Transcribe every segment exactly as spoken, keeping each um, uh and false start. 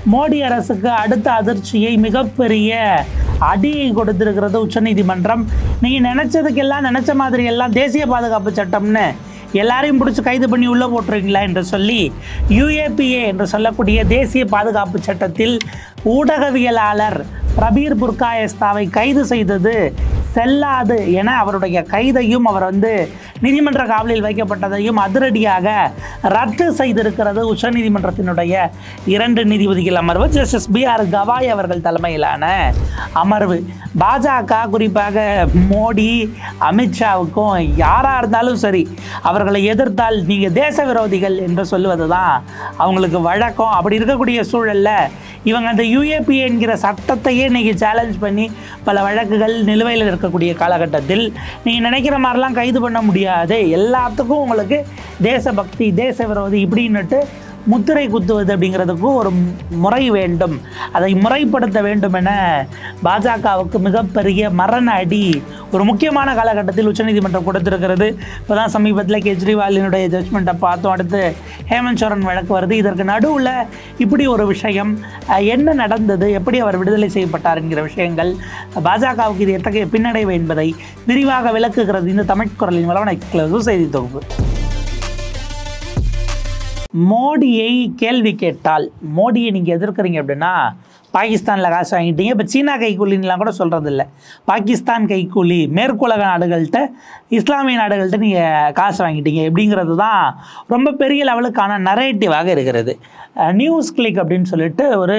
மோடி அரசுக்கு அடுத்த அதிர்ச்சியை மிகப்பெரிய அடியை கொடுத்திருக்கிறது உச்சநீதிமன்றம். நீங்கள் நினச்சதுக்கெல்லாம் நினச்ச மாதிரி எல்லாம் தேசிய பாதுகாப்பு சட்டம்னு எல்லாரையும் பிடிச்சி கைது பண்ணி உள்ளே போட்டுருவீங்களா என்று சொல்லி யூஏபிஏ என்று சொல்லக்கூடிய தேசிய பாதுகாப்பு சட்டத்தில் ஊடகவியலாளர் பிரபீர் புர்காயஸ்தாவை கைது செய்தது செல்லாது என அவருடைய கைதையும் அவர் வந்து நீதிமன்ற காவலில் வைக்கப்பட்டதையும் அதிரடியாக ரத்து செய்திருக்கிறது உச்சநீதிமன்றத்தினுடைய இரண்டு நீதிபதிகள் அமர்வு. ஜஸ்டிஸ் பி ஆர் கவாய் அவர்கள் தலைமையிலான அமர்வு. பாஜக குறிப்பாக மோடி அமித்ஷாவுக்கும் யாராக இருந்தாலும் சரி அவர்களை எதிர்த்தால் நீங்கள் தேச விரோதிகள் என்று சொல்லுவது தான் அவங்களுக்கு வழக்கம். அப்படி இருக்கக்கூடிய சூழலில் இவங்க அந்த யூஏபி என்கிற சட்டத்தையே இன்றைக்கி சேலஞ்ச் பண்ணி பல வழக்குகள் நிலுவையில் இருக்கக்கூடிய காலகட்டத்தில் நீங்கள் நினைக்கிற மாதிரிலாம் கைது பண்ண முடியாது, எல்லாத்துக்கும் உங்களுக்கு தேசபக்தி தேச விரோதி இப்படின்னுட்டு முத்திரை குத்துவது அப்படிங்கிறதுக்கும் ஒரு முறை வேண்டும், அதை முறைப்படுத்த வேண்டும் என பாஜகவுக்கு மிகப்பெரிய மரண அடி ஒரு முக்கியமான காலகட்டத்தில் உச்சநீதிமன்றம் கொடுத்திருக்கிறது. இப்போ தான் சமீபத்தில் கெஜ்ரிவாலினுடைய ஜட்ஜ்மெண்ட்டை பார்த்தோம், அடுத்து ஹேமந்த் சோரன் வழக்கு வருது. இதற்கு நடுவில் இப்படி ஒரு விஷயம் என்ன நடந்தது, எப்படி அவர் விடுதலை செய்யப்பட்டார் என்கிற விஷயங்கள் பாஜகவுக்கு இது எத்தகைய பின்னடைவு என்பதை விரிவாக விளக்குகிறது இந்த தமிழ் குரலின் மூலம் எக்ஸ்க்ளூசிவ் செய்தி தொகுப்பு. மோடியை கேள்வி கேட்டால், மோடியை நீங்கள் எதிர்க்கிறீங்க அப்படின்னா பாகிஸ்தானில் காசு வாங்கிட்டீங்க. இப்போ சீனா கைக்கூலின்லாம் கூட சொல்கிறது இல்லை, பாகிஸ்தான் கைக்கூலி, மேற்குலக நாடுகள்கிட்ட இஸ்லாமிய நாடுகள்கிட்ட நீங்கள் காசு வாங்கிட்டீங்க எப்படிங்கிறது தான் ரொம்ப பெரிய லெவலுக்கான நரேட்டிவாக இருக்கிறது. நியூஸ் கிளிக் அப்படின்னு சொல்லிட்டு ஒரு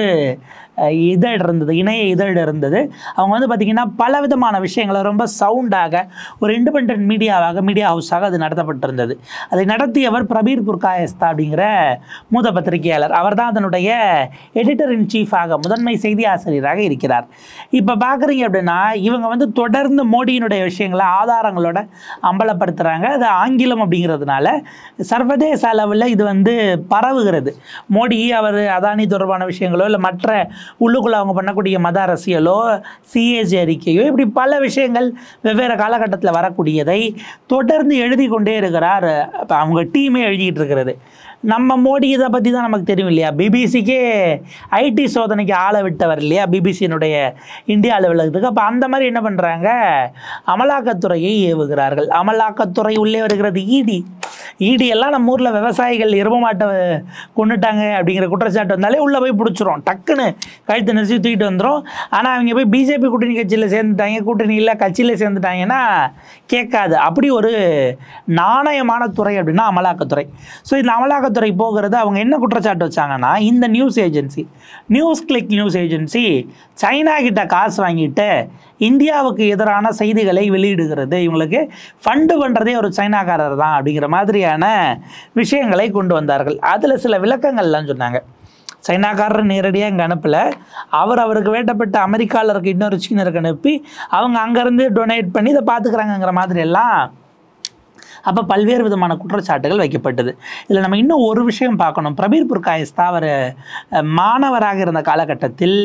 இதழ் இருந்தது, இணைய இதழ் இருந்தது. அவங்க வந்து பார்த்திங்கன்னா பல விதமான விஷயங்களை ரொம்ப சவுண்டாக ஒரு இண்டிபெண்ட் மீடியாவாக மீடியா ஹவுஸாக அது நடத்தப்பட்டிருந்தது. அதை நடத்தியவர் பிரபீர் புர்காயஸ்தா அப்படிங்கிற மூத்த பத்திரிகையாளர். அவர் தான் அதனுடைய எடிட்டர் இன் சீஃபாக முதன்மை செய்தி ஆசிரியராக இருக்கிறார். இப்போ பார்க்குறீங்க அப்படின்னா இவங்க வந்து தொடர்ந்து மோடியினுடைய விஷயங்களை ஆதாரங்களோட அம்பலப்படுத்துகிறாங்க. அது ஆங்கிலம் அப்படிங்கிறதுனால சர்வதேச அளவில் இது வந்து பரவுகிறது. மோடி அவர் அதானி தொடர்பான விஷயங்களோ இல்லை மற்ற உள்ளுக்குள்ள அவங்க பண்ணக்கூடிய மத அரசியலோ சிஏஜி அறிக்கையோ இப்படி பல விஷயங்கள் வெவ்வேறு காலகட்டத்தில் வரக்கூடியதை தொடர்ந்து எழுதி கொண்டே இருக்கிறார். இப்போ அவங்க டீமே எழுதிட்டு இருக்கிறது. நம்ம மோடி இதை பற்றி தான் நமக்கு தெரியும் இல்லையா, பிபிசிக்கே ஐடி சோதனைக்கு ஆளை விட்டவர் இல்லையா பிபிசியினுடைய இந்தியா அலுவலகத்துக்கு. அப்போ அந்த மாதிரி என்ன பண்ணுறாங்க, அமலாக்கத்துறையை ஏவுகிறார்கள். அமலாக்கத்துறை உள்ளே வருகிறது இடி. இடி எல்லாம் நம்ம ஊரில் விவசாயிகள் எரும மாட்டை கொண்டுட்டாங்க அப்படிங்கிற குற்றச்சாட்டு வந்தாலே உள்ளே போய் பிடிச்சிரும், டக்குன்னு கழுத்து நெரிச்சு தூக்கிட்டு வந்துடும். ஆனால் அவங்க போய் பிஜேபி கூட்டணி கட்சியில் சேர்ந்துட்டாங்க, கூட்டணியில் கட்சியில் சேர்ந்துட்டாங்கன்னா கேட்காது. அப்படி ஒரு நாணயமான துறை அப்படின்னா அமலாக்கத்துறை. ஸோ இந்த அமலாக்க துறை போகிறது. அவங்க என்ன குற்றச்சாட்டு வச்சாங்கன்னா, இந்த news agency news click news agency China கிட்ட காசு வாங்கிட்டு இந்தியாவுக்கு எதிரான செய்திகளை வெளியிடுகிறது, இவங்களுக்கு ஃபண்டு பண்ணுறதே ஒரு சைனாக்காரர் தான் அப்படிங்கிற மாதிரியான விஷயங்களை கொண்டு வந்தார்கள். அதில் சில விளக்கங்கள்லாம் சொன்னாங்க. சைனாக்காரர் நேரடியாக இங்கே அனுப்பலை, அவர் அவருக்கு வேட்டப்பட்ட அமெரிக்காவில் இருக்க இன்னொரு சீனருக்கு அனுப்பி அவங்க அங்கேருந்து டொனேட் பண்ணி இதை பார்த்துக்கிறாங்கங்கிற மாதிரி எல்லாம் அப்போ பல்வேறு விதமான குற்றச்சாட்டுகள் வைக்கப்பட்டது. இதில் நம்ம இன்னும் ஒரு விஷயம் பார்க்கணும். பிரபீர் புர்காயஸ்தா அவர் மாணவராக இருந்த காலகட்டத்தில்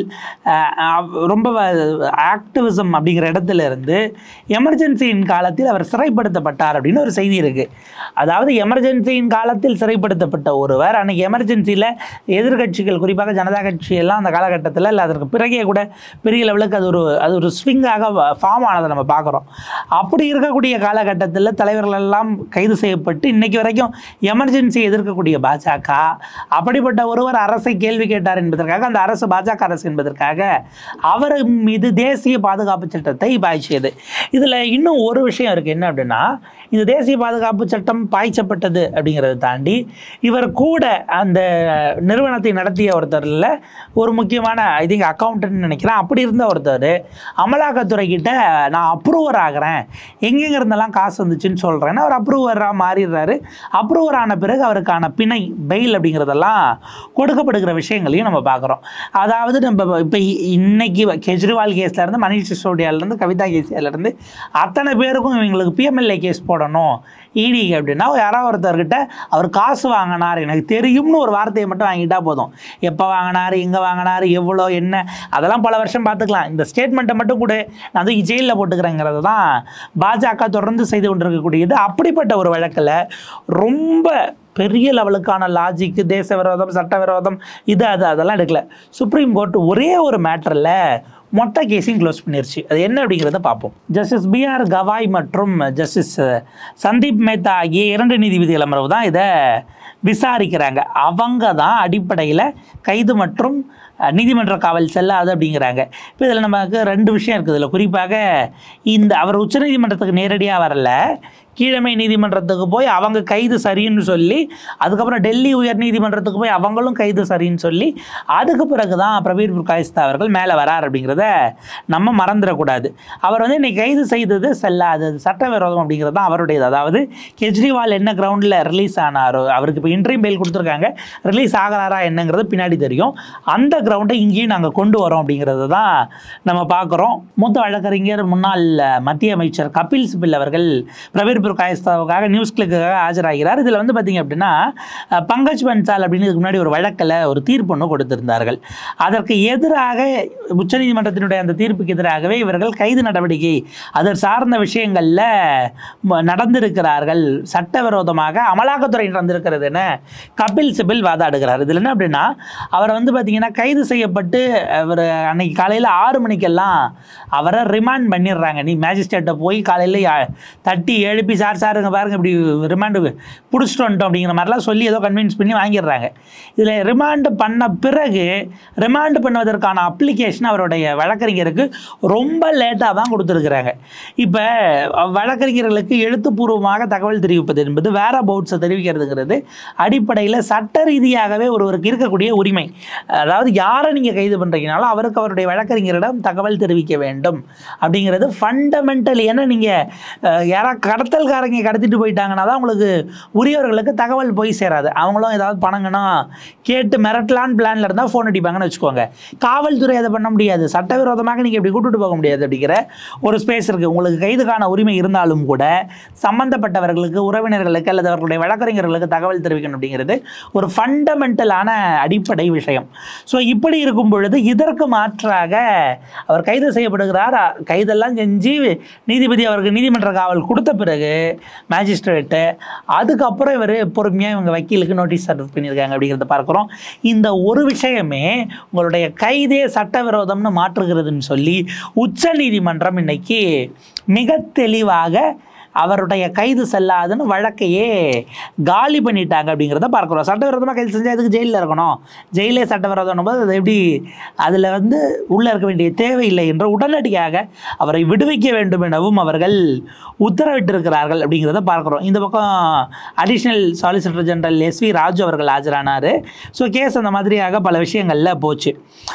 ரொம்ப ஆக்டிவிசம் அப்படிங்கிற இடத்துல இருந்து எமர்ஜென்சியின் காலத்தில் அவர் சிறைப்படுத்தப்பட்டார் அப்படின்னு ஒரு செய்தி இருக்குது. அதாவது எமர்ஜென்சியின் காலத்தில் சிறைப்படுத்தப்பட்ட ஒருவர் அன்றைக்கி எமர்ஜென்சியில் எதிர்கட்சிகள் குறிப்பாக ஜனதா கட்சியெல்லாம் அந்த காலகட்டத்தில் இல்லை அதற்கு பிறகே கூட பெரிய லெவலுக்கு அது ஒரு அது ஒரு ஸ்விங்காக ஃபார்ம் ஆனதை நம்ம பார்க்குறோம். அப்படி இருக்கக்கூடிய காலகட்டத்தில் தலைவர்கள் எல்லாம் கைது செய்யப்பட்டு இன்னைக்கு வரைக்கும் எமர்ஜென்சி எதிர்க்கக்கூடிய பாஜக அப்படிப்பட்ட ஒருவர் அரசை கேள்வி கேட்டார் என்பதற்காக, அந்த அரசு பாஜக அரசு என்பதற்காக அவர் மீது தேசிய பாதுகாப்பு சட்டத்தை பாய்ச்சியது. இதில் இன்னும் ஒரு விஷயம் இருக்குது. என்ன அப்படின்னா, இந்த தேசிய பாதுகாப்பு சட்டம் பாய்ச்சப்பட்டது அப்படிங்கிறத தாண்டி இவர் கூட அந்த நிறுவனத்தை நடத்திய ஒருத்தரில் ஒரு முக்கியமான ஐ திங்க் அக்கௌண்டன்ட் நினைக்கிறேன், அப்படி இருந்த ஒருத்தர் அமலாக்கத்துறை கிட்ட நான் அப்ரூவர் ஆகிறேன், எங்கெங்க இருந்தெல்லாம் காசு வந்துச்சுன்னு சொல்கிறேன்னா அவர் அப்ரூவராக மாறிடுறாரு. அப்ரூவர் ஆன பிறகு அவருக்கான பிணை பெயில் அப்படிங்கிறதெல்லாம் கொடுக்கப்படுகிற விஷயங்களையும் நம்ம பார்க்குறோம். அதாவது நம்ம இப்போ இன்னைக்கு கெஜ்ரிவால் கேஸ்லேருந்து மனிஷ் சிசோடியாலேருந்து கவிதா கேஸ்லேருந்து அத்தனை பேருக்கும் இவங்களுக்கு பிஎம்எல்ஏ கேஸ் போடணும் இடி அப்படின்னா யாராவது ஒருத்தர்கிட்ட அவர் காசு வாங்கினார் எனக்கு தெரியும்னு ஒரு வார்த்தையை மட்டும் வாங்கிட்டா போதும். எப்போ வாங்கினார், எங்கே வாங்கினார், எவ்வளோ என்ன அதெல்லாம் பல வருஷம் பார்த்துக்கலாம். இந்த ஸ்டேட்மெண்ட்டை மட்டும் கூட நான் வந்து ஜெயிலில் போட்டுக்கிறேங்கிறது தான் பாஜக தொடர்ந்து செய்து கொண்டிருக்கக்கூடியது. அப்படிப்பட்ட ஒரு வழக்கில் ரொம்ப பெரிய லெவலுக்கான லாஜிக்கு, தேச விரோதம், சட்ட விரோதம், இது அது அதெல்லாம் எடுக்கல. சுப்ரீம் கோர்ட் ஒரே ஒரு மேட்டரில் மொத்த கேஸையும் க்ளோஸ் பண்ணிருச்சு. அது என்ன அப்படிங்கிறத பார்ப்போம். ஜஸ்டிஸ் பி ஆர் கவாய் மற்றும் ஜஸ்டிஸ் சந்தீப் மேத்தா ஆகிய இரண்டு நீதிபதிகள் அமர்வு தான் இதை விசாரிக்கிறாங்க. அவங்க தான் அடிப்படையில் கைது மற்றும் நீதிமன்ற காவல் செல்லாது அப்படிங்கிறாங்க. இப்போ இதில் நமக்கு ரெண்டு விஷயம் இருக்குது. இதில் குறிப்பாக இந்த அவர் உச்சநீதிமன்றத்துக்கு நேரடியாக வரல, கீழமை நீதிமன்றத்துக்கு போய் அவங்க கைது சரின்னு சொல்லி, அதுக்கப்புறம் டெல்லி உயர் நீதிமன்றத்துக்கு போய் அவங்களும் கைது சரின்னு சொல்லி, அதுக்கு பிறகு தான் பிரவீர் புர்காய்ஸ்தா அவர்கள் மேலே வரார் அப்படிங்கிறத நம்ம மறந்துடக்கூடாது. அவர் வந்து இன்னைக்கு கைது செய்தது செல்லாது, சட்டவிரோதம் அப்படிங்கிறது தான் அவருடையது. அதாவது கெஜ்ரிவால் என்ன கிரவுண்டில் ரிலீஸ் ஆனாரோ, அவருக்கு இப்போ இன்ட்ரீம் பெயில் கொடுத்துருக்காங்க, ரிலீஸ் ஆகிறாரா என்னங்கிறது பின்னாடி தெரியும். அந்த கிரவுண்டை இங்கேயும் நாங்கள் கொண்டு வரோம் அப்படிங்கிறது தான் நம்ம பார்க்குறோம். மூத்த வழக்கறிஞர் முன்னாள் மத்திய அமைச்சர் கபில் சிபில் அவர்கள் பிரவீர் புர்காய்ஸ்தாவுக்காக நியூஸ் கிளிக்காக ஆஜராகிறார். இதில் வந்து பார்த்திங்க அப்படின்னா பங்கஜ் பன்சால் அப்படின்னு இதுக்கு முன்னாடி ஒரு வழக்கில் ஒரு தீர்ப்பு ஒன்று கொடுத்திருந்தார்கள். அதற்கு எதிராக உச்சநீதிமன்றத்தினுடைய அந்த தீர்ப்புக்கு எதிராகவே இவர்கள் கைது நடவடிக்கை அதை சார்ந்த விஷயங்களில் நடந்திருக்கிறார்கள், சட்டவிரோதமாக அமலாக்கத்துறை நடந்திருக்கிறது என கபில் சிபில் வாதாடுகிறார். இதில் என்ன அப்படின்னா, அவரை வந்து பார்த்திங்கன்னா கைது செய்யப்பட்டு அவர் அன்னைக்கு காலையில் ஆறு மணிக்கெல்லாம் அவரை ரிமாண்ட் பண்ணிடுறாங்க. நீ மேஜிஸ்ட்ரேட்டை போய் காலையில் தட்டி எழுப்பி சார் சாருங்க பாருங்க இப்படி ரிமாண்டு பிடிச்சிட்டு வந்துட்டோம் அப்படிங்கிற மாதிரிலாம் சொல்லி ஏதோ கன்வின்ஸ் பண்ணி வாங்கிடுறாங்க. இதில் ரிமாண்டு பண்ண பிறகு ரிமாண்டு பண்ணுவதற்கான அப்ளிகேஷன் அவருடைய வழக்கறிஞருக்கு ரொம்ப லேட்டாக தான் கொடுத்துருக்குறாங்க. இப்போ வழக்கறிஞர்களுக்கு எழுத்துப்பூர்வமாக தகவல் தெரிவிப்பது என்பது வேற பவுட்ஸை தெரிவிக்கிறதுங்கிறது அடிப்படையில் சட்ட ரீதியாகவே ஒருவருக்கு இருக்கக்கூடிய உரிமை. அதாவது யாரை நீங்கள் கைது பண்ணுறீங்கனாலும் அவருக்கு அவருடைய வழக்கறிஞரிடம் தகவல் தெரிவிக்க வேண்டும் அப்படிங்கிறது ஃபண்டமெண்டல். ஏன்னா நீங்கள் யாரா கடத்தல்காரங்க கடத்திட்டு போயிட்டாங்கன்னா தான் உங்களுக்கு உரியவர்களுக்கு தகவல் போய் சேராது. அவங்களும் ஏதாவது பணங்கன்னா கேட்டு மிரட்டலான்னு பிளானில் இருந்தால் ஃபோன் அடிப்பாங்கன்னு வச்சுக்கோங்க. காவல்துறை அதை பண்ண முடியாது, சட்டவிரோதமாக நீங்கள் இப்படி கூட்டிட்டு போக முடியாது அப்படிங்கிற ஒரு ஸ்பேஸ் இருக்குது. உங்களுக்கு கைதுக்கான உரிமை இருந்தாலும் கூட சம்பந்தப்பட்டவர்களுக்கு, உறவினர்களுக்கு அல்லது அவர்களுடைய வழக்கறிஞர்களுக்கு தகவல் தெரிவிக்கணும் அப்படிங்கிறது ஒரு ஃபண்டமெண்டலான அடிப்படை விஷயம். ஸோ இப்படி இருக்கும் பொழுது இதற்கு மாற்றாக அவர் கைது செய்யப்படுகிறார். கைதெல்லாம் செஞ்சு நீதிபதி அவருக்கு நீதிமன்ற காவல் கொடுத்த பிறகு மேஜிஸ்ட்ரேட்டு அதுக்கப்புறம் இவர் பொறுமையாக இவங்க வக்கீலுக்கு நோட்டீஸ் சர்வ் பண்ணியிருக்காங்க அப்படிங்கிறத பார்க்குறோம். இந்த ஒரு விஷயமே உங்களுடைய கைதே சட்டவிரோதம்னு மாற்றுகிறதுன்னு சொல்லி உச்ச நீதிமன்றம் இன்னைக்கு மிக தெளிவாக அவருடைய கைது செல்லாதுன்னு வழக்கையே காலி பண்ணிட்டாங்க அப்படிங்கிறத பார்க்குறோம். சட்டவிரோதமாக கைது செஞ்சால் அதுக்கு ஜெயிலில் இருக்கணும், ஜெயிலே சட்டவிரோதம் போது அது எப்படி அதில் வந்து உள்ளே இருக்க வேண்டிய தேவையில்லை என்று உடனடியாக அவரை விடுவிக்க வேண்டும் எனவும் அவர்கள் உத்தரவிட்டிருக்கிறார்கள் அப்படிங்கிறத பார்க்குறோம். இந்த பக்கம் additional solicitor general S V Raju அவர்கள் ஆஜரானார். ஸோ கேஸ் அந்த மாதிரியாக பல விஷயங்களில் போச்சு.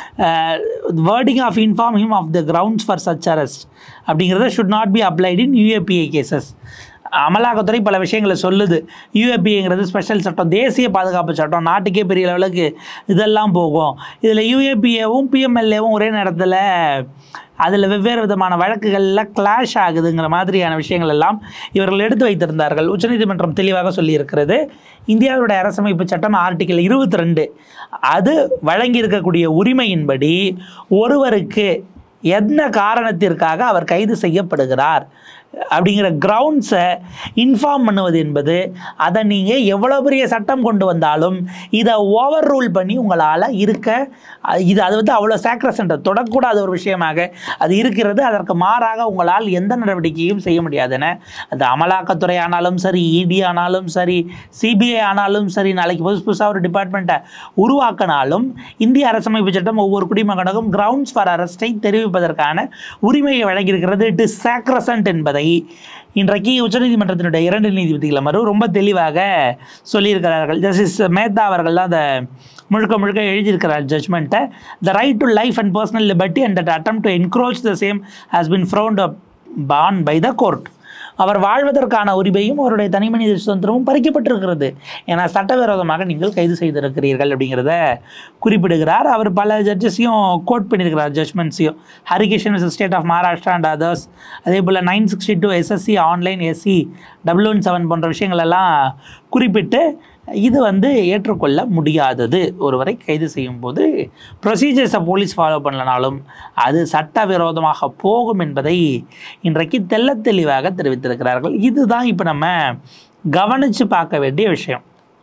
Wording of inform him of the grounds for such arrest அப்படிங்கிறத should not be applied in UAPA cases. அமலாக்கத்துறை பல விஷயங்களை சொல்லுது. யூஏபிஏங்கிறது ஸ்பெஷல் சட்டம், தேசிய பாதுகாப்பு சட்டம், நாட்டுக்கே பெரிய லெவலுக்கு இதெல்லாம் போகும். இதில் யூஏபிஏவும் பிஎம்எல்ஏவும் ஒரே நேரத்தில் அதில் வெவ்வேறு விதமான வழக்குகளில் கிளாஷ் ஆகுதுங்கிற மாதிரியான விஷயங்கள் எல்லாம் இவர்கள் எடுத்து வைத்திருந்தார்கள். உச்சநீதிமன்றம் தெளிவாக சொல்லியிருக்கிறது. இந்தியாவுடைய அரசமைப்பு சட்டம் ஆர்டிகிள் இருபத்தி ரெண்டு அது வழங்கியிருக்கக்கூடிய உரிமையின்படி ஒருவருக்கு என்ன காரணத்திற்காக அவர் கைது செய்யப்படுகிறார் அப்படிங்கிற கிரவுண்ட்ஸை இன்ஃபார்ம் பண்ணுவது என்பது, அதை நீங்கள் எவ்வளோ பெரிய சட்டம் கொண்டு வந்தாலும் இதை ஓவர் ரூல் பண்ணி உங்களால் இருக்க, இது அது வந்து அவ்வளோ சாக்ரசன்ட் தொடக்கூடாத ஒரு விஷயமாக அது இருக்கிறது. அதற்கு மாறாக உங்களால் எந்த நடவடிக்கையும் செய்ய முடியாதுன்னு அது அமலாக்கத்துறை ஆனாலும் சரி, இடி ஆனாலும் சரி, சிபிஐ ஆனாலும் சரி, நாளைக்கு புதுசு புதுசாக ஒரு டிபார்ட்மெண்ட்டை உருவாக்கினாலும் இந்திய அரசமைப்பு சட்டம் ஒவ்வொரு குடிமகனுக்கும் கிரவுண்ட்ஸ் ஃபார் அரெஸ்டை தெரிவிப்பதற்கான உரிமையை வழங்கியிருக்கிறது. இட் இஸ் சாக்ரசன்ட் என்பதை இன்றைக்கு உச்சநீதிமன்றத்தினுடைய இரண்டு நீதிபதிகள் அமர்வு ரொம்ப தெளிவாக சொல்லியிருக்கிறார்கள். ஜஸ்டிஸ் மேத்தா அவர்கள் தான் அந்த முழுக்க முழுக்க எழுதியிருக்கிறார் ஜட்ஜ்மெண்ட்டை. The right to life and personal liberty and that attempt to encroach the same has been frowned upon by the court. அவர் வாழ்வதற்கான உரிமையும் அவருடைய தனிமனித சுதந்திரமும் பறிக்கப்பட்டிருக்கிறது. ஏன்னா சட்டவிரோதமாக நீங்கள் கைது செய்திருக்கிறீர்கள் அப்படிங்கிறத குறிப்பிடுகிறார். அவர் பல ஜட்ஜஸையும் கோட் பண்ணியிருக்கிறார், ஜட்ஜ்மெண்ட்ஸையும். Harikishan state of Maharashtra and others, அதே போல் nine sixty two SSC online SC double one seven போன்ற விஷயங்கள் எல்லாம் குறிப்பிட்டு இது வந்து ஏற்றுக்கொள்ள முடியாதது. ஒருவரை கைது செய்யும் போது ப்ரொசீஜர்ஸை போலீஸ் ஃபாலோ பண்ணலனாலும் அது சட்டவிரோதமாக போகும் என்பதை இன்றைக்கு தெள்ள தெளிவாக தெரிவித்திருக்கிறார்கள். இதுதான் இப்போ நம்ம கவனித்து பார்க்க வேண்டிய விஷயம்.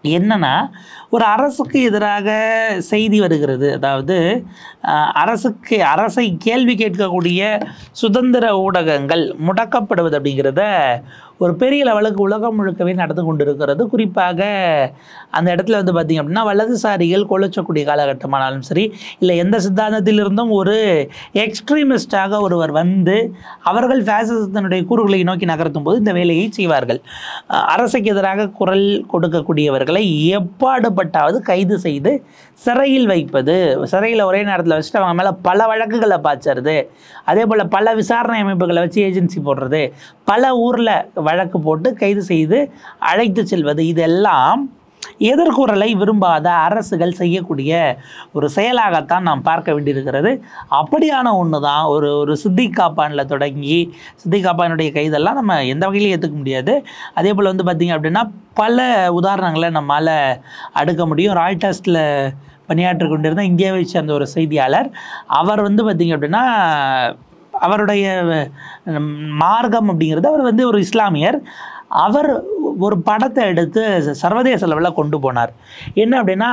என்னன்னா ஒரு அரசுக்கு எதிராக செய்தி வருகிறது, அதாவது அரசுக்கு அரசை கேள்வி கேட்கக்கூடிய சுதந்திர ஊடகங்கள் முடக்கப்படுவது அப்படிங்கிறத ஒரு பெரிய லெவலுக்கு உலகம் முழுக்கவே நடந்து கொண்டிருக்கிறது. குறிப்பாக அந்த இடத்துல வந்து பார்த்திங்க அப்படின்னா வலதுசாரிகள் கொலைச்சக்கூடிய காலகட்டமானாலும் சரி, இல்லை எந்த சித்தாந்தத்திலிருந்தும் ஒரு எக்ஸ்ட்ரீமிஸ்டாக ஒருவர் வந்து அவர்கள் ஃபேசிசத்தினுடைய கூறுகளை நோக்கி நகர்த்தும் போது இந்த வேலையை செய்வார்கள். அரசுக்கு எதிராக குரல் கொடுக்கக்கூடியவர்களை எப்பாடுபட்டாவது கைது செய்து சிறையில் வைப்பது, சிறையில் ஒரே நேரத்தில் வச்சுட்டு அவங்க மேலே பல வழக்குகளை பாய்ச்சறது, அதே போல் பல விசாரணை அமைப்புகளை வச்சு ஏஜென்சி போடுறது, பல ஊரில் வழக்கு போட்டு கைது செய்து அழைத்து செல்வது, இதெல்லாம் எதிர்குறலை விரும்பாத அரசுகள் செய்யக்கூடிய ஒரு செயலாகத்தான் நாம் பார்க்க வேண்டியிருக்கிறது. அப்படியான ஒன்று தான் ஒரு ஒரு சித்திக் காப்பானில் தொடங்கி, சித்திக் காப்பானுடைய கைதெல்லாம் நம்ம எந்த வகையிலையும் ஏற்றுக்க முடியாது. அதே போல் வந்து பார்த்திங்க அப்படின்னா பல உதாரணங்களை நம்மால் அடுக்க முடியும். ராய்டர்ஸில் பணியாற்றி கொண்டிருந்த இந்தியாவை சேர்ந்த ஒரு செய்தியாளர், அவர் வந்து பார்த்திங்க அப்படின்னா அவருடைய மார்க்கம் அப்படிங்கிறது, அவர் வந்து ஒரு இஸ்லாமியர், அவர் ஒரு படத்தை எடுத்து சர்வதேச லெவலில் கொண்டு போனார். என்ன அப்படின்னா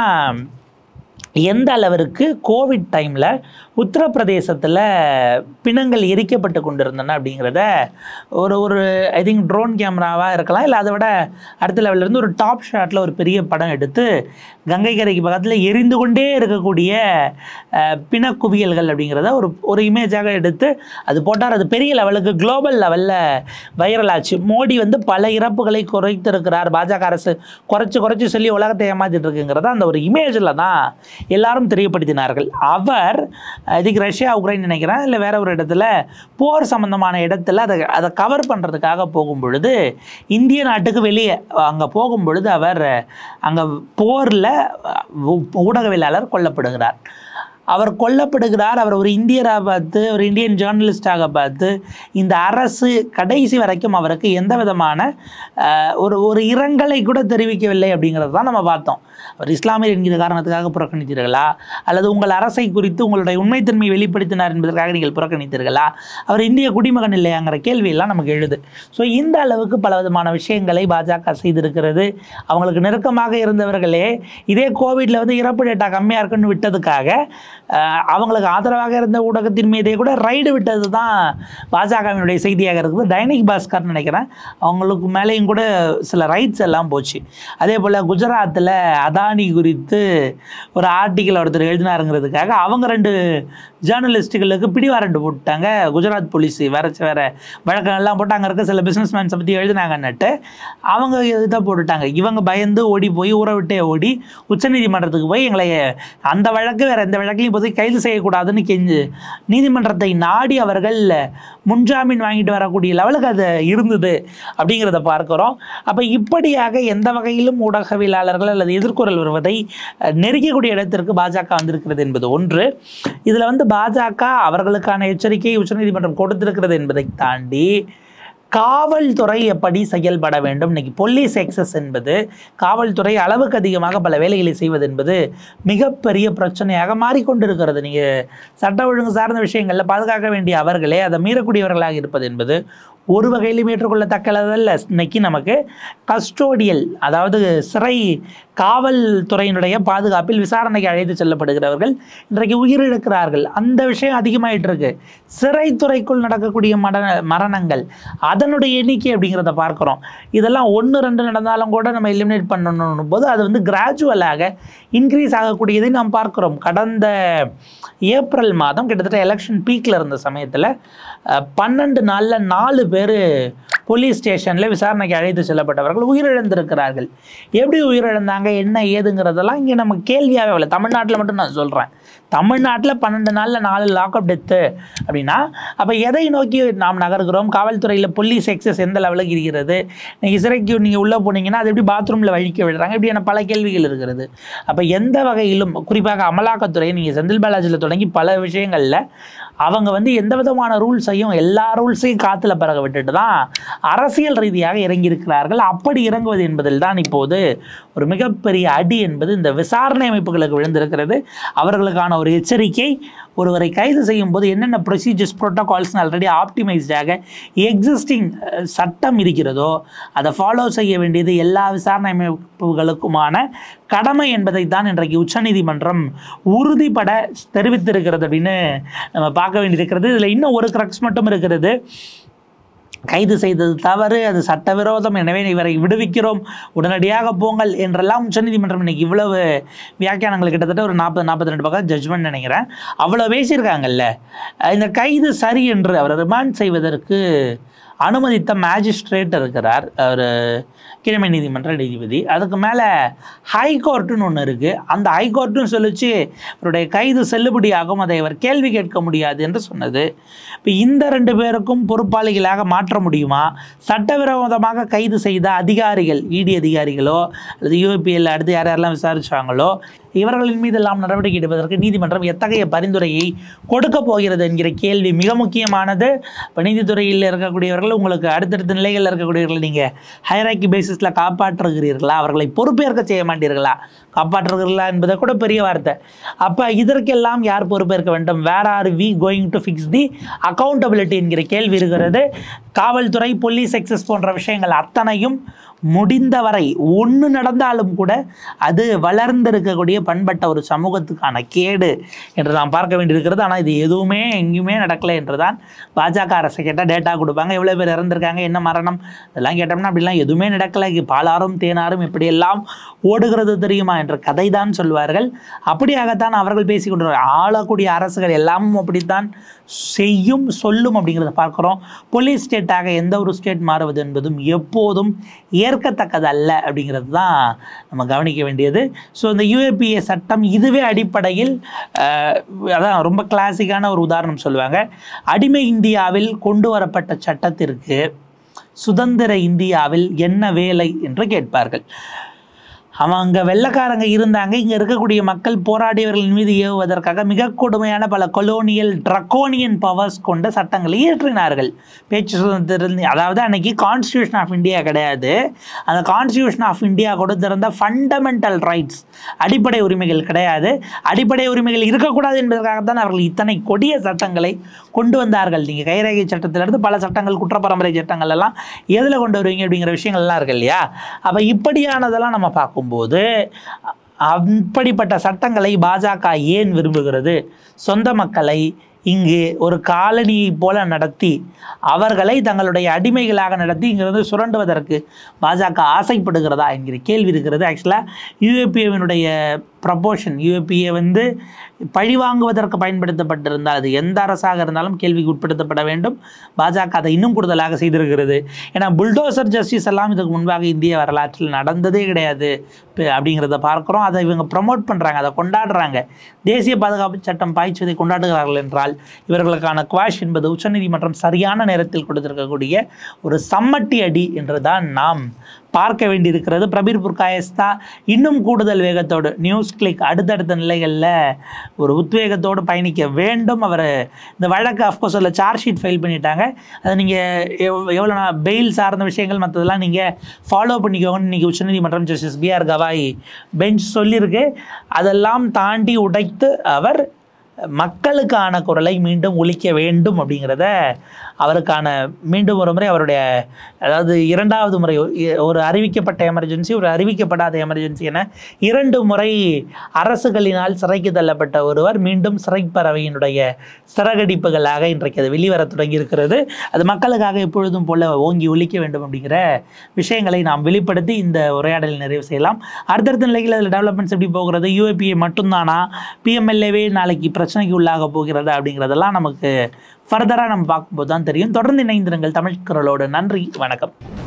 எந்த அளவிற்கு கோவிட் டைமில் உத்தரப்பிரதேசத்தில் பிணங்கள் எரிக்கப்பட்டு கொண்டிருந்தன அப்படிங்கிறத ஒரு ஒரு ஐ திங்க் ட்ரோன் கேமராவாக இருக்கலாம், இல்லை அதை விட அடுத்த லெவலிருந்து ஒரு டாப் ஷாட்டில் ஒரு பெரிய படம் எடுத்து கங்கை கரைக்கு பக்கத்தில் எரிந்து கொண்டே இருக்கக்கூடிய பிணக்குவியல்கள் அப்படிங்கிறத ஒரு ஒரு இமேஜாக எடுத்து அது போட்டார். அது பெரிய லெவலுக்கு குளோபல் லெவலில் வைரல் ஆச்சு. மோடி வந்து பல இறப்புகளை குறைத்திருக்கிறார், பாஜக அரசு குறைச்சி குறைச்சி சொல்லி உலகத்தை ஏமாற்றிட்டு இருக்குங்கிறத அந்த ஒரு இமேஜில் தான் எல்லாரும் தெரியப்படுத்தினார்கள். அவர் இதுக்கு ரஷ்யா உக்ரைன் நினைக்கிறேன், இல்லை வேற ஒரு இடத்துல போர் சம்பந்தமான இடத்துல அதை அதை கவர் பண்ணுறதுக்காக போகும் பொழுது, இந்திய நாட்டுக்கு வெளியே அங்கே போகும் பொழுது அவர் அங்கே போரில் ஊடகவியலாளர் கொல்லப்படுகிறார். அவர் கொல்லப்படுகிறார். அவர் ஒரு இந்தியராக பார்த்து, ஒரு இந்தியன் ஜேர்னலிஸ்டாக பார்த்து இந்த அரசு கடைசி வரைக்கும் அவருக்கு எந்த விதமான ஒரு ஒரு இரங்கலை கூட தெரிவிக்கவில்லை அப்படிங்கிறது தான் நம்ம பார்த்தோம். அவர் இஸ்லாமியர் என்கிற காரணத்துக்காக புறக்கணித்தீர்களா, அல்லது உங்கள் அரசை குறித்து உங்களுடைய உண்மைத்தன்மை வெளிப்படுத்தினார் என்பதற்காக நீங்கள் புறக்கணித்தீர்களா, அவர் இந்திய குடிமகன் இல்லையாங்கிற கேள்வியெல்லாம் நமக்கு எழுது. ஸோ இந்த அளவுக்கு பல விதமான விஷயங்களை பாஜக செய்திருக்கிறது. அவங்களுக்கு நெருக்கமாக இருந்தவர்களே இதே கோவிட்ல வந்து இறப்பு டேட்டா கம்மியாக இருக்குன்னு விட்டதுக்காக அவங்களுக்கு ஆதரவாக இருந்த ஊடகத்தின் மீதே கூட ரைடு விட்டது தான் பாஜகவினுடைய செய்தியாக இருக்குது. டைனிக் பாஸ்கர் நினைக்கிறேன், அவங்களுக்கு மேலேயும் கூட சில ரைட்ஸ் எல்லாம் போச்சு. அதே போல் குஜராத்தில் அதானி குறித்து ஒரு ஆர்டிக்கல் ஒருத்தர் எழுதினாருங்கிறதுக்காக அவங்க ரெண்டு ஜேர்னலிஸ்ட்டுகளுக்கு பிடிவாரண்டு போட்டாங்க குஜராத் போலீஸ். வேற வேற வழக்கங்கள்லாம் போட்டு அங்கே இருக்க சில பிஸ்னஸ் மேன்ஸை பற்றி எழுதினாங்கன்னுட்டு அவங்க இதை போட்டுட்டாங்க. இவங்க பயந்து ஓடி போய் ஊரை விட்டே ஓடி உச்சநீதிமன்றத்துக்கு போய் எங்களை அந்த வழக்கு வேறு எந்த வழக்கையும் போய் கைது செய்யக்கூடாதுன்னு கெஞ்சு நீதிமன்றத்தை நாடி அவர்கள் முன்ஜாமீன் வாங்கிட்டு வரக்கூடிய லெவலுக்கு அது இருந்தது அப்படிங்கிறத பார்க்குறோம். அப்போ இப்படியாக எந்த வகையிலும் ஊடகவியலாளர்கள் அல்லது எதிர்குரல் வருவதை நெருக்கக்கூடிய இடத்திற்கு பாஜக வந்திருக்கிறது என்பது ஒன்று. இதில் வந்து பாஜக அவர்களுக்கான எச்சரிக்கையை உச்சநீதிமன்றம் கொடுத்திருக்கிறது என்பதை தாண்டி காவல்துறை எப்படி செயல்பட வேண்டும், இன்னைக்கு போலீஸ் எக்ஸஸ் என்பது, காவல்துறை அளவுக்கு அதிகமாக பல வேலைகளை செய்வது என்பது மிகப்பெரிய பிரச்சனையாக மாறிக்கொண்டிருக்கிறது. நீங்கள் சட்ட ஒழுங்கு சார்ந்த விஷயங்களில் பாதுகாக்க வேண்டிய அவர்களே அதை மீறக்கூடியவர்களாக இருப்பது என்பது ஒரு வகையிலும் ஏற்றுக்கொள்ளத்தக்கதல்ல. இன்னைக்கு நமக்கு கஸ்டோடியல், அதாவது சிறை காவல்துறையினுடைய பாதுகாப்பில் விசாரணைக்கு அழைத்து செல்லப்படுகிறவர்கள் இன்றைக்கு உயிரிழக்கிறார்கள். அந்த விஷயம் அதிகமாயிட்டு இருக்கு. சிறைத்துறைக்குள் நடக்கக்கூடிய மட மரணங்கள் அதனுடைய எண்ணிக்கை அப்படிங்கிறத பார்க்குறோம். இதெல்லாம் ஒன்று ரெண்டு நடந்தாலும் கூட நம்ம எலிமினேட் பண்ணணும் போது அது வந்து கிராஜுவலாக இன்க்ரீஸ் ஆகக்கூடியதை நாம் பார்க்குறோம். கடந்த ஏப்ரல் மாதம் கிட்டத்தட்ட எலெக்ஷன் பீக்கில் இருந்த சமயத்தில் பன்னெண்டு நாளில் நாலு பேர் போலீஸ் ஸ்டேஷனில் விசாரணைக்கு அழைத்து செல்லப்பட்டவர்கள் உயிரிழந்திருக்கிறார்கள். எப்படி உயிரிழந்தாங்க, என்ன ஏதுங்கிறதெல்லாம் இங்கே நம்ம கேள்வியாகவே இல்லை. தமிழ்நாட்டில் மட்டும் நான் சொல்கிறேன், தமிழ்நாட்டில் பன்னெண்டு நாளில் நாலு லாக்அப் டெத்து அப்படின்னா அப்போ எதை நோக்கி நாம் நகர்கிறோம்? காவல்துறையில் போலீஸ் எக்ஸஸ் எந்த லெவலுக்கு இருக்கிறது? நீங்கள் சிறைக்கு நீங்கள் உள்ளே போனீங்கன்னா அது எப்படி பாத்ரூமில் வழிக்க விடுறாங்க, இப்படியான பல கேள்விகள் இருக்கிறது. அப்போ எந்த வகையிலும் குறிப்பாக அமலாக்கத்துறை, நீங்கள் செந்தில் பாலாஜியில் தொடங்கி பல விஷயங்களில் அவங்க வந்து எந்த விதமான ரூல்ஸையும் எல்லா ரூல்ஸையும் காத்துல பறக விட்டுட்டு தான் அரசியல் ரீதியாக இறங்கியிருக்கிறார்கள். அப்படி இறங்குவது என்பதில் தான் இப்போது ஒரு மிகப்பெரிய அடி என்பது இந்த விசாரணை அமைப்புகளுக்கு விழுந்திருக்கிறது. அவர்களுக்கான ஒரு எச்சரிக்கை, ஒருவரை கைது செய்யும் போது என்னென்ன ப்ரொசீஜர்ஸ் ப்ரோட்டோகால்ஸ் ஆல்ரெடி ஆப்டிமைஸ்டாக எக்ஸிஸ்டிங் சட்டம் இருக்கிறதோ அதை ஃபாலோ செய்ய வேண்டியது எல்லா விசாரணை அமைப்புகளுக்குமான கடமை என்பதை தான் இன்றைக்கு உச்சநீதிமன்றம் உறுதிப்பட தெரிவித்திருக்கிறது அப்படின்னு நம்ம பார்க்க வேண்டியிருக்கிறது. இதில் இன்னும் ஒரு கிரக்ஸ் மட்டும் இருக்கிறது. கைது செய்தது தவறு, அது சட்டவிரோதம், எனவே இவரை விடுவிக்கிறோம், உடனடியாக போங்கள் என்றெல்லாம் உச்சநீதிமன்றம் இன்னைக்கு இவ்வளவு வியாக்கியானங்கள் கிட்டத்தட்ட ஒரு நாற்பது நாற்பத்தி ரெண்டு பக்கம் ஜட்ஜ்மெண்ட் நினைக்கிறேன் அவ்வளோ பேசியிருக்காங்கல்ல. இந்த கைது சரி என்று அவரை ரிமாண்ட் செய்வதற்கு அனுமதித்த மேஜிஸ்ட்ரேட் இருக்கிறார், ஒரு கீழமை நீதிமன்ற நீதிபதி. அதுக்கு மேலே ஹைகோர்ட்டுன்னு ஒன்று இருக்குது. அந்த ஹைகோர்ட்டுன்னு சொல்லிச்சு அவருடைய கைது செல்லுபடியாகும், அதை அவர் கேள்வி கேட்க முடியாது என்று சொன்னது. இப்போ இந்த ரெண்டு பேருக்கும் பொறுப்பாளிகளாக மாற்ற முடியுமா? சட்டவிரோதமாக கைது செய்த அதிகாரிகள், இடி அதிகாரிகளோ அல்லது யூஏபிஎல் அடுத்து யார் யாரெல்லாம் விசாரிச்சாங்களோ இவர்களின் மீதெல்லாம் நடவடிக்கை எடுப்பதற்கு நீதிமன்றம் எத்தகைய பரிந்துரையை கொடுக்க போகிறது என்கிற கேள்வி மிக முக்கியமானது. இப்போ நீதித்துறையில் இருக்கக்கூடியவர்கள், உங்களுக்கு அடுத்தடுத்த நிலைகளில் இருக்கக்கூடியவர்கள் நீங்கள் ஹைராக்கி பேசிஸில் காப்பாற்றுகிறீர்களா, அவர்களை பொறுப்பேற்க செய்ய மாட்டீர்களா? காப்பாற்றுகிறீர்களா என்பதை கூட பெரிய வார்த்தை. அப்போ இதற்கெல்லாம் யார் பொறுப்பேற்க வேண்டும்? Where are we going to fix the accountability என்கிற கேள்வி இருக்கிறது. காவல்துறை, போலீஸ் எக்ஸஸ் போன்ற விஷயங்கள் அத்தனையும் முடிந்தவரை ஒன்று நடந்தாலும் கூட அது வளர்ந்திருக்கக்கூடிய பண்பட்ட ஒரு சமூகத்துக்கான கேடு என்று நாம் பார்க்க வேண்டியிருக்கிறது. ஆனால் இது எதுவுமே எங்கேயுமே நடக்கலை என்று தான் பாஜக அரசு கேட்டால் டேட்டா கொடுப்பாங்க. எவ்வளோ பேர் இறந்துருக்காங்க, என்ன மரணம், இதெல்லாம் கேட்டோம்னா அப்படிலாம் எதுவுமே நடக்கலை, பாலாரும் தேனாரும் இப்படியெல்லாம் ஓடுகிறது தெரியுமா என்ற கதை தான் சொல்வார்கள். அப்படியாகத்தான் அவர்கள் பேசி கொண்டு ஆளக்கூடிய அரசுகள் எல்லாமும் அப்படித்தான் செய்யும் சொல்லும் அப்படிங்கிறத பார்க்குறோம். போலீஸ் ஸ்டேட்டாக எந்த ஒரு ஸ்டேட் மாறுவது என்பதும் எப்போதும் ஏற்கத்தக்கது அல்ல அப்படிங்கிறது தான் நம்ம கவனிக்க வேண்டியது. ஸோ இந்த யூஏபிஏ சட்டம் இதுவே அடிப்படையில் அதான் ரொம்ப கிளாசிக்கான ஒரு உதாரணம் சொல்லுவாங்க. அடிமை இந்தியாவில் கொண்டு வரப்பட்ட சட்டத்திற்கு சுதந்திர இந்தியாவில் என்ன வேலை என்று கேட்பார்கள். அவங்க வெள்ளைக்காரங்க இருந்தாங்க, இங்கே இருக்கக்கூடிய மக்கள் போராடியவர்களின் மீது ஏவுவதற்காக மிக கொடுமையான பல கொலோனியல் ட்ரக்கோனியன் பவர்ஸ் கொண்ட சட்டங்களை இயற்றினார்கள். பேச்சு சுதந்திரம், அதாவது அன்னைக்கு கான்ஸ்டியூஷன் ஆஃப் இந்தியா கிடையாது, அந்த கான்ஸ்டியூஷன் ஆஃப் இந்தியா கொடுத்திருந்த ஃபண்டமெண்டல் ரைட்ஸ், அடிப்படை உரிமைகள் கிடையாது. அடிப்படை உரிமைகள் இருக்கக்கூடாது என்பதற்காகத்தான் அவர்கள் இத்தனை கொடிய சட்டங்களை கொண்டு வந்தார்கள். நீங்கள் கைரேகை சட்டத்திலிருந்து பல சட்டங்கள், குற்றப்பரம்பரை சட்டங்கள் எல்லாம் எதில் கொண்டு வருவீங்க அப்படிங்கிற விஷயங்கள்லாம் இருக்கு இல்லையா? அப்போ இப்படியானதெல்லாம் நம்ம பார்க்கும் போது அப்படிப்பட்ட சட்டங்களை பாஜக ஏன் விரும்புகிறது? சொந்த மக்களை இங்கு ஒரு காலனியை போல நடத்தி அவர்களை தங்களுடைய அடிமைகளாக நடத்தி இங்கிருந்து சுரண்டுவதற்கு பாஜக ஆசைப்படுகிறதா என்கிற கேள்வி இருக்கிறது. ஆக்சுவலாக யூஏபிஏவினுடைய ப்ரப்போர்ஷன், யூஏபிஏ வந்து பழி வாங்குவதற்கு பயன்படுத்தப்பட்டிருந்தால் அது எந்த அரசாக இருந்தாலும் கேள்விக்கு உட்படுத்தப்பட வேண்டும். பாஜக அதை இன்னும் கூடுதலாக செய்திருக்கிறது. ஏன்னா புல்டோசர் ஜஸ்டிஸ் எல்லாம் இதுக்கு முன்பாக இந்திய வரலாற்றில் நடந்ததே கிடையாது அப்படிங்கிறத பார்க்குறோம். அதை இவங்க ப்ரமோட் பண்ணுறாங்க, அதை கொண்டாடுறாங்க. தேசிய பாதுகாப்பு சட்டம் பாய்ச்சுவதை கொண்டாடுகிறார்கள் என்றால் இவர்களுக்கான குவாஷ் என்பது உச்சநீதிமன்றம் சரியான நேரத்தில் கொடுத்திருக்கக்கூடிய ஒரு சம்மட்டி அடி என்று தான் நாம் பார்க்க வேண்டியிருக்கிறது. பிரபீர் புர்காயஸ்தா இன்னும் கூடுதல் வேகத்தோடு, நியூஸ் கிளிக் அடுத்தடுத்த நிலைகளில் ஒரு உத்வேகத்தோடு பயணிக்க வேண்டும். அவர் இந்த வழக்கு அஃப்கோர்ஸ் அதில் சார்ஜ் ஷீட் ஃபைல் பண்ணிட்டாங்க. அதை நீங்கள் எவ் எவ்வளோ பெயில் சார்ந்த விஷயங்கள் மற்றதெல்லாம் நீங்கள் ஃபாலோ பண்ணிக்கோங்கன்னு இன்றைக்கி உச்சநீதிமன்றம் justice B R Gavai bench சொல்லியிருக்கு. அதெல்லாம் தாண்டி உடைத்து அவர் மக்களுக்கான குரலை மீண்டும் ஒலிக்க வேண்டும் அப்படிங்கிறத அவருக்கான மீண்டும் ஒரு முறை அவருடைய, அதாவது இரண்டாவது முறை ஒரு அறிவிக்கப்பட்ட எமர்ஜென்சி, ஒரு அறிவிக்கப்படாத எமர்ஜென்சி என இரண்டு முறை அரசுகளினால் சிறைக்கு தள்ளப்பட்ட ஒருவர் மீண்டும் சிறைப்பறவையினுடைய சிறகடிப்புகளாக இன்றைக்கு அது வெளிவர தொடங்கி இருக்கிறது. அது மக்களுக்காக எப்பொழுதும் போல ஓங்கி ஒலிக்க வேண்டும் அப்படிங்கிற விஷயங்களை நாம் வெளிப்படுத்தி இந்த உரையாடலில் நிறைவு செய்யலாம். அடுத்தடுத்த நிலையில் அதில் டெவலப்மெண்ட்ஸ் எப்படி போகிறது, யூஏபிஏ மட்டும்தானா, பிஎம்எல்ஏவே நாளைக்கு பிரச்சனைக்கு உள்ளாக போகிறது அப்படிங்கிறதெல்லாம் நமக்கு ஃபர்தராக நம்ம பார்க்கும்போது தான் தெரியும். தொடர்ந்து இணைந்திருங்கள் தமிழ் குரலோடு. நன்றி, வணக்கம்.